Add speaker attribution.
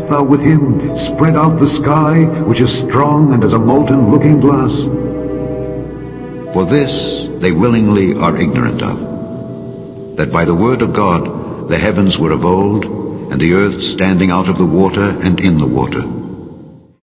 Speaker 1: shalt thou with him spread out the sky, which is strong and as a molten looking glass?
Speaker 2: For this they willingly are ignorant of, that by the word of God the heavens were of old, and the earth standing out of the water and in the water,